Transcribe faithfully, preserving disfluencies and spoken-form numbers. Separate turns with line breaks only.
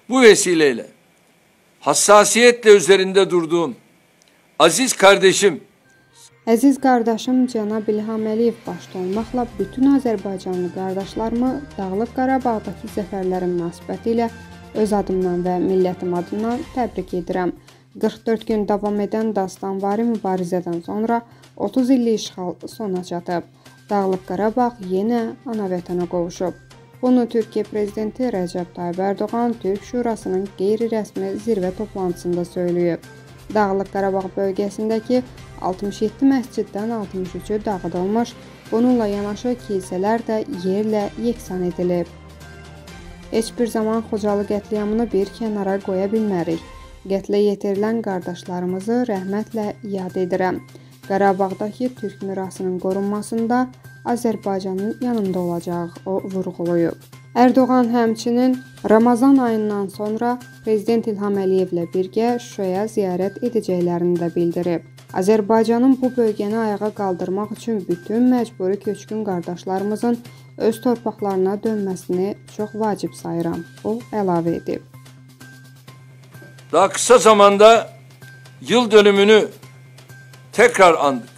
Bu vesileyle hassasiyetle üzerinde durduğum aziz kardeşim,
Əziz qardaşım cənab İlham Əliyev başda olmaqla bütün Azərbaycanlı qardaşlarımı Dağlıq Qarabağdakı zəfərlərin münasibəti ilə öz adımdan və millətim adından təbrik edirəm. qırx dörd gün davam edən dastanvari mübarizədən sonra otuz illik işğal sona çatıb. Dağlıq Qarabağ yenə ana vətənə qovuşub. Bunu Türkiyə Prezidenti Rəcəb Tayyib Ərdoğan Türk Şurasının qeyri-rəsmi zirvə toplantısında söyləyib. Dağlıq Qarabağ bölgəsindəki altmış yeddi məsciddən altmış üçü dağıdılmış, bununla yanaşı kilsələr də yerlə yeksan edilib. Heç bir zaman Xocalı qətliamını bir kənara qoya bilmərik. Qətlə yetirilən qardaşlarımızı rəhmətlə yad edirəm. Qarabağdakı türk mirasının qorunmasında Azərbaycanın yanında olacaq, o vurğulayıb. Ərdoğan həmçinin Ramazan ayından sonra Prezident İlham Əliyevlə birgə Şuşaya ziyarət edəcəklərini də bildirib. Azərbaycanın bu bölgəni ayağa qaldırmaq üçün bütün məcburi köçkün qardaşlarımızın öz torpaqlarına dönməsini çox vacib sayıram, o əlavə edib.
Daha kısa zamanda yıl dönümünü tekrar andık.